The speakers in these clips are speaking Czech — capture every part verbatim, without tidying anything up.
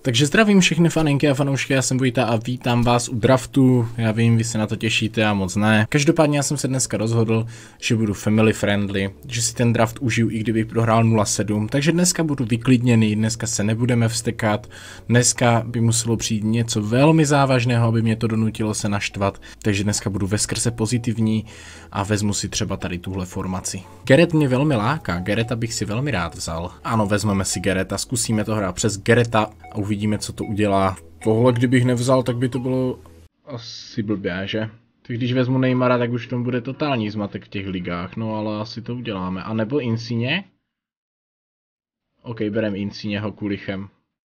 Takže zdravím všechny faninky a fanoušky, já jsem Vojta a vítám vás u draftu. Já vím, vy se na to těšíte, já moc ne. Každopádně já jsem se dneska rozhodl, že budu family friendly, že si ten draft užiju, i kdybych prohrál nula sedm. Takže dneska budu vyklidněný, dneska se nebudeme vztekat, dneska by muselo přijít něco velmi závažného, aby mě to donutilo se naštvat. Takže dneska budu veskrze pozitivní a vezmu si třeba tady tuhle formaci. Garrett mě velmi láká, Garretta bych si velmi rád vzal. Ano, vezmeme si Garretta, zkusíme to hrát přes Garretta a uvidíme, co to udělá. Tohle kdybych nevzal, tak by to bylo asi blbě, že? Tak když vezmu Neymara, tak už tomu bude totální zmatek v těch ligách, no ale asi to uděláme. A nebo Insigne? OK, berem Insigneho kulichem.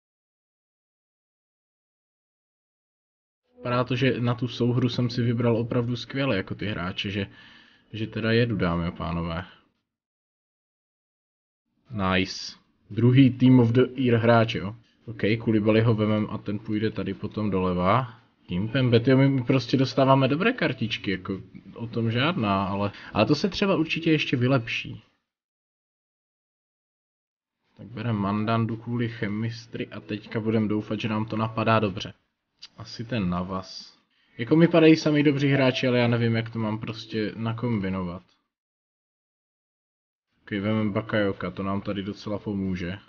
Vypadá to, že na tu souhru jsem si vybral opravdu skvěle jako ty hráče, že, že teda jedu, dámy a pánové. Nice. Druhý team of the year hráč, jo. OK, Koulibalyho vemem a ten půjde tady potom doleva. Kimpembe, tyjo, my prostě dostáváme dobré kartičky, jako o tom žádná, ale, ale to se třeba určitě ještě vylepší. Tak berem Mandandu kvůli chemistry a teďka budeme doufat, že nám to napadá dobře. Asi ten Navas. Jako mi padají sami dobří hráči, ale já nevím, jak to mám prostě nakombinovat. Ok, vememe Bakayoka, to nám tady docela pomůže.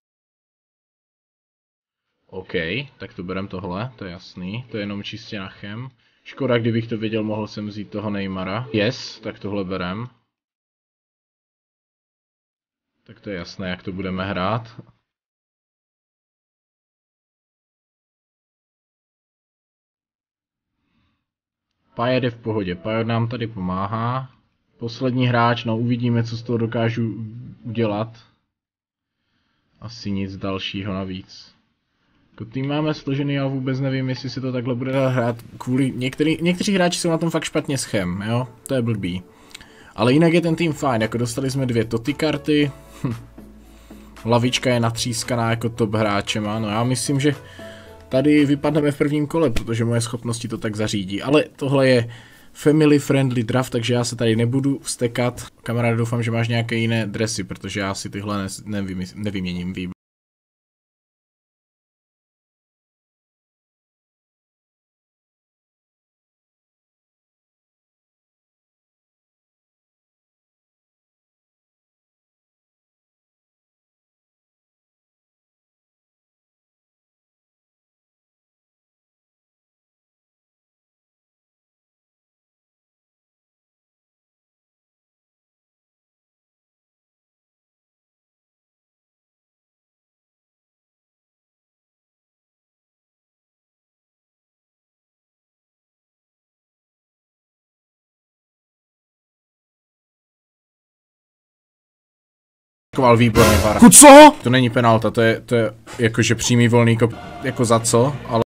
OK, tak to berem tohle, to je jasný, to je jenom čistě na chem. Škoda, kdybych to věděl, mohl jsem vzít toho Neymara. Yes, tak tohle berem. Tak to je jasné, jak to budeme hrát. Payet je v pohodě, Payet nám tady pomáhá. Poslední hráč, no uvidíme, co z toho dokážu udělat. Asi nic dalšího navíc. Tým máme složený, ale vůbec nevím, jestli si to takhle bude hrát kvůli... Některý, někteří hráči jsou na tom fakt špatně s chem, jo? To je blbý. Ale jinak je ten tým fajn, jako dostali jsme dvě Toty karty. Hm. Lavička je natřískaná jako top hráčema, no já myslím, že tady vypadneme v prvním kole, protože moje schopnosti to tak zařídí. Ale tohle je family friendly draft, takže já se tady nebudu vztekat. Kamaráde, doufám, že máš nějaké jiné dresy, protože já si tyhle nevy, nevyměním. Výborně. Výborně, Vara. Co? To není penalta, to je, to je jakože přímý volný kop, jako za co, ale...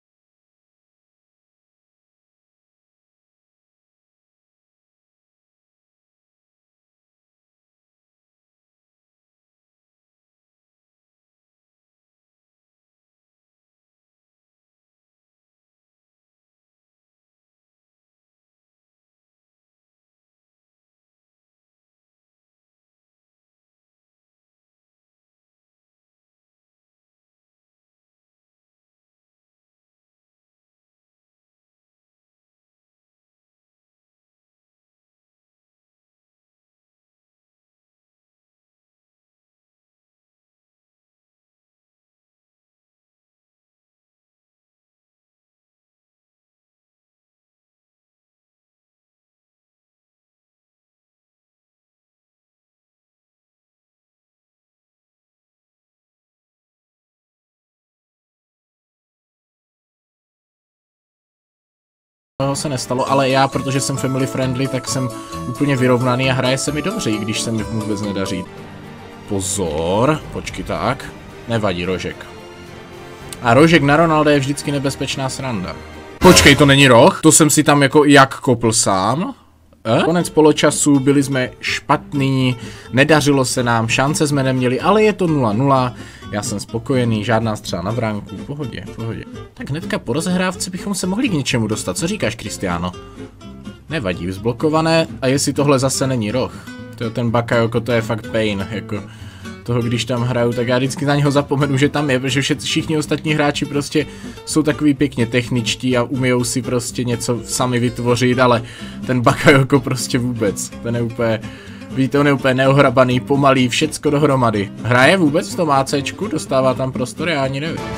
Toho se nestalo, ale já, protože jsem family friendly, tak jsem úplně vyrovnaný a hraje se mi dobře, i když se mi vůbec nedaří. Pozor, počkej tak, nevadí Rožek. A Rožek na Ronalda je vždycky nebezpečná sranda. Počkej, to není roh? To jsem si tam jako jak kopl sám. Eh? Konec poločasu, byli jsme špatní, nedařilo se nám, šance jsme neměli, ale je to nula nula. Já jsem spokojený, žádná střela na bránku, v pohodě, v pohodě. Tak hnedka po rozehrávce bychom se mohli k něčemu dostat, co říkáš, Cristiano? Nevadí, vzblokované, a jestli tohle zase není roh. To je ten Bakayoko, to je fakt pain, jako... toho, když tam hraju, tak já vždycky na něho zapomenu, že tam je, protože všichni ostatní hráči prostě jsou takový pěkně techničtí a umijou si prostě něco sami vytvořit, ale ten Bakayoko prostě vůbec, ten je úplně, víte, on je úplně neohrabaný, pomalý, všecko dohromady. Hraje vůbec v tom ACčku, dostává tam prostor, já ani nevím.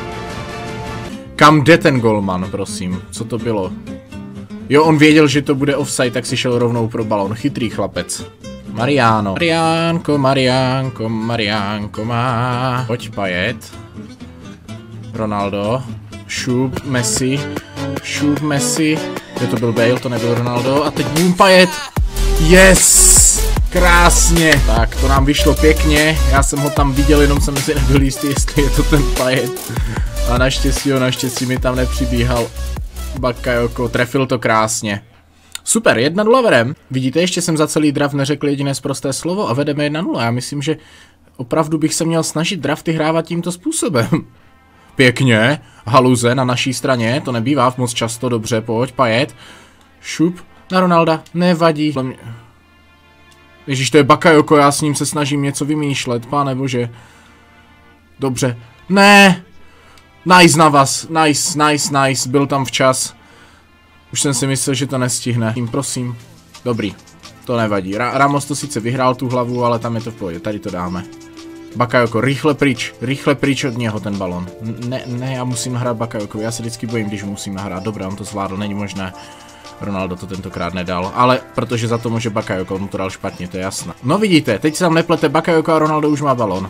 Kam jde ten golman, prosím, co to bylo? Jo, on věděl, že to bude offside, tak si šel rovnou pro balon, chytrý chlapec. Mariano. Mariánko, Mariánko, Mariánko má. Pojď Payet. Ronaldo. Šup, Messi. Šup, Messi. Kde to byl Bale, to nebyl Ronaldo. A teď boom, Payet. Yes! Krásně. Tak, to nám vyšlo pěkně. Já jsem ho tam viděl, jenom jsem si nebyl jistý, jestli je to ten Payet. A naštěstí, jo, naštěstí mi tam nepřibíhal Bakayoko. Trefil to krásně. Super, jedna nula vedem. Vidíte, ještě jsem za celý draft neřekl jediné sprosté slovo a vedeme jedna nula. Já myslím, že opravdu bych se měl snažit drafty hrávat tímto způsobem. Pěkně. Haluze na naší straně, to nebývá moc často, dobře, pojď, Payet. Šup na Ronalda, nevadí. Ježíš, to je Bakayoko, já s ním se snažím něco vymýšlet, páne bože. Dobře. Ne. Nice na vás, nice, nice, nice, byl tam včas. Už jsem si myslel, že to nestihne. Prosím. Dobrý. To nevadí. Ra Ramos to sice vyhrál tu hlavu, ale tam je to v pohodě. Tady to dáme. Bakayoko, rychle pryč. Rychle pryč od něho ten balon. Ne, ne, já musím nahrát Bakayoko. Já se vždycky bojím, když musím nahrát. Dobré, on to zvládl, není možné. Ronaldo to tentokrát nedal. Ale protože za to může Bakayoko, on mu to dal špatně, to je jasné. No vidíte, teď se tam neplete Bakayoko a Ronaldo už má balon.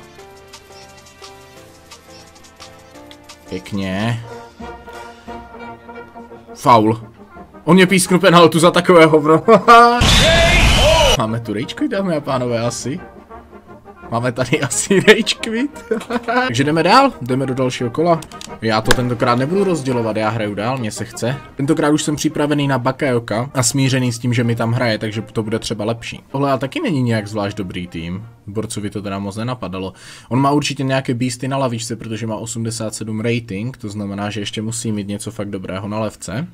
Pěkně. Faul. On mě písknu penaltu za takové hovno. Máme tu rage quit, dámy a pánové, asi. Máme tady asi rage quit. Takže jdeme dál, jdeme do dalšího kola. Já to tentokrát nebudu rozdělovat, já hraju dál, mně se chce. Tentokrát už jsem připravený na Bakayoka a smířený s tím, že mi tam hraje, takže to bude třeba lepší. Tohle a taky není nějak zvlášť dobrý tým. Borcovi to teda moc nenapadalo. On má určitě nějaké beasty na lavičce, protože má osmdesát sedm rating, to znamená, že ještě musí mít něco fakt dobrého na levce.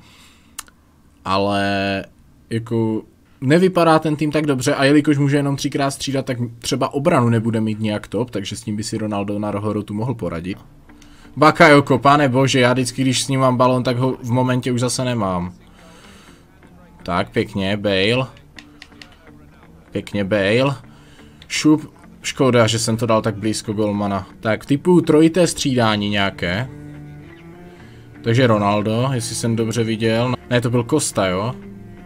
Ale jako nevypadá ten tým tak dobře a jelikož může jenom třikrát střídat, tak třeba obranu nebude mít nějak top, takže s ním by si Ronaldo na rohorotu mohl poradit. Bakayoko, pane bože, já vždycky, když s ním mám balon, tak ho v momentě už zase nemám. Tak, pěkně, Bale. Pěkně, Bale. Šup, škoda, že jsem to dal tak blízko golmana. Tak, typu trojité střídání nějaké. Takže Ronaldo, jestli jsem dobře viděl. Ne, to byl Costa, jo?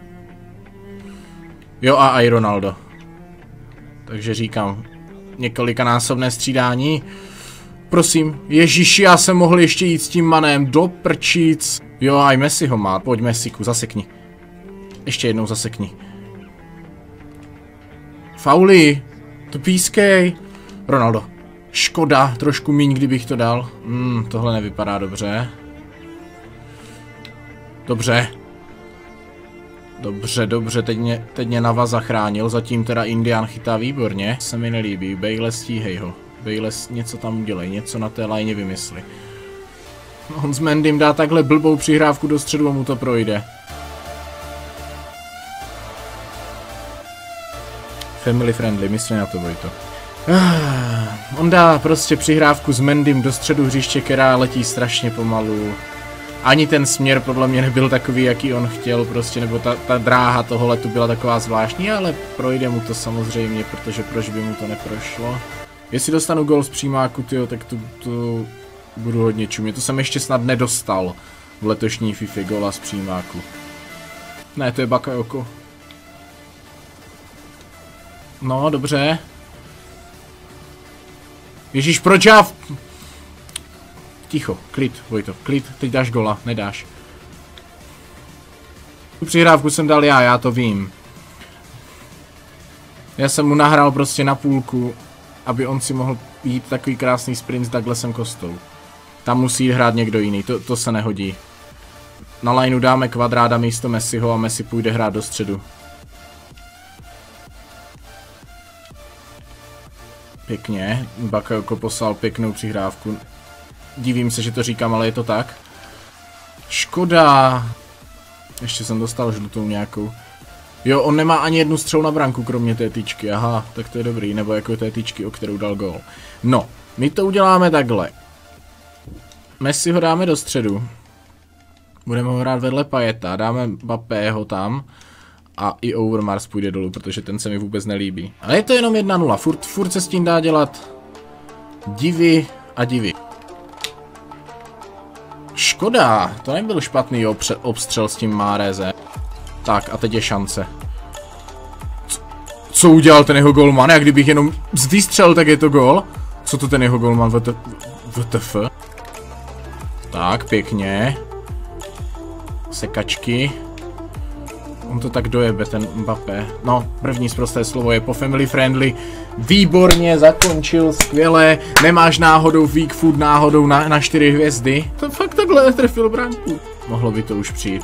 Jo, a i Ronaldo. Takže říkám, několikanásobné střídání. Prosím, ježiši, já jsem mohl ještě jít s tím manem do prčíc. Jo, a i Messi ho má. Pojď, Messiku, zasekni. Ještě jednou zasekni. Fauly. To pískej. Ronaldo. Škoda, trošku míň, kdybych to dal. Hmm, tohle nevypadá dobře. Dobře. Dobře, dobře, teď mě, teď mě Nava zachránil, zatím teda Indian chytá výborně. Se mi nelíbí, Bale, stíhej ho. Bale, něco tam udělej, něco na té lajně vymysli. On s Mendym dá takhle blbou přihrávku do středu a mu to projde. Family friendly, myslí na to, Vojto. Ah, on dá prostě přihrávku s Mendym do středu hřiště, která letí strašně pomalu. Ani ten směr podle mě nebyl takový, jaký on chtěl, prostě, nebo ta, ta dráha toho letu byla taková zvláštní, ale projde mu to samozřejmě, protože proč by mu to neprošlo. Jestli dostanu gol z přímáku, tyjo, tak to, to budu hodně čumět. To jsem ještě snad nedostal v letošní FIFA gola z přímáku. Ne, to je Bakayoko. No, dobře. Ježíš, proč já... Ticho, klid, Vojto, klid, teď dáš gola, nedáš. Tu přihrávku jsem dal já, já to vím. Já jsem mu nahrál prostě na půlku, aby on si mohl jít takový krásný sprint s Douglasem Costou. Tam musí jít hrát někdo jiný, to, to se nehodí. Na lineu dáme Kvadráda místo Messiho a Messi půjde hrát do středu. Pěkně, Bakayoko poslal pěknou přihrávku. Divím se, že to říkám, ale je to tak. Škoda. Ještě jsem dostal žlutou nějakou. Jo, on nemá ani jednu střelu na branku, kromě té tyčky, aha, tak to je dobrý, nebo jako té tyčky, o kterou dal gól. No, my to uděláme takhle. Messi ho dáme do středu. Budeme ho hrát vedle Payeta, dáme Mbappého tam. A i Overmars půjde dolů, protože ten se mi vůbec nelíbí. Ale je to jenom jedna nula, furt, furt se s tím dá dělat divy a divy. Škoda, to nebyl špatný obstřel s tím Mahrezem. Tak a teď je šance. Co, co udělal ten jeho golman? Jak kdybych jenom vystřelil, tak je to gól? Co to ten jeho golman? W T F? Tak, pěkně. Sekačky. On to tak dojebe, ten Mbappé. No, první zprosté slovo je po family friendly. Výborně, zakončil, skvěle. Nemáš náhodou weak food, náhodou na, na čtyři hvězdy. To fakt takhle netrefil bránku. Mohlo by to už přijít.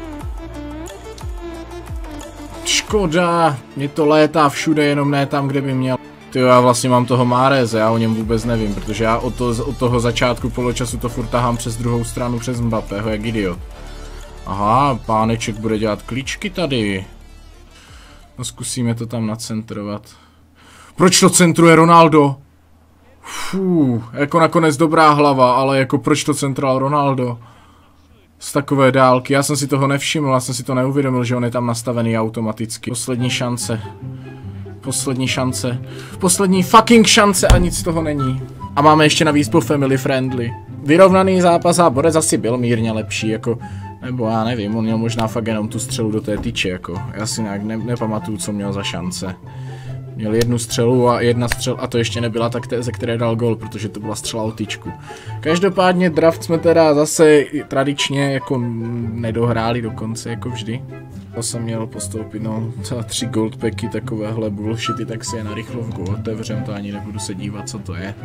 Škoda, mě to létá všude, jenom ne tam, kde by měl. Tyjo, já vlastně mám toho Mahreze, já o něm vůbec nevím, protože já od, to, od toho začátku poločasu to furt tahám přes druhou stranu, přes Mbappého, jak idiot. Aha, páneček bude dělat klíčky tady. No zkusíme to tam nacentrovat. Proč to centruje Ronaldo? Fú, jako nakonec dobrá hlava, ale jako proč to centroval Ronaldo? Z takové dálky, já jsem si toho nevšiml, já jsem si to neuvědomil, že on je tam nastavený automaticky. Poslední šance. Poslední šance. Poslední fucking šance a nic z toho není. A máme ještě navíc po family friendly. Vyrovnaný zápas a Borec asi byl mírně lepší, jako, nebo já nevím, on měl možná fakt jenom tu střelu do té tyče, jako, já si nějak ne, nepamatuju, co měl za šance. Měl jednu střelu a jedna střel, a to ještě nebyla tak, té, ze které dal gol, protože to byla střela o tyčku. Každopádně draft jsme teda zase tradičně jako nedohráli dokonce, jako vždy. To jsem měl postoupit, no, třeba tři goldpacky, takovéhle bullshity, tak si je narychlo v go otevřem, to ani nebudu se dívat, co to je.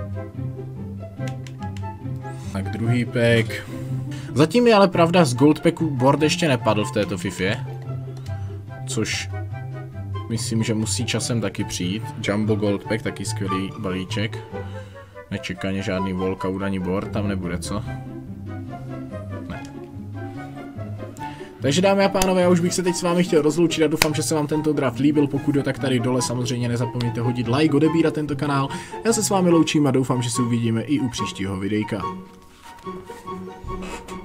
Tak druhý pack. Zatím je ale pravda, z goldpacku board ještě nepadl v této fifě. Což myslím, že musí časem taky přijít. Jumbo goldpack, taky skvělý balíček. Nečekaně žádný walkout ani board, tam nebude, co? Ne. Takže dámy a pánové, já už bych se teď s vámi chtěl rozloučit a doufám, že se vám tento draft líbil. Pokud jo, tak tady dole samozřejmě nezapomeňte hodit like, odebírat tento kanál. Já se s vámi loučím a doufám, že se uvidíme i u příštího videjka.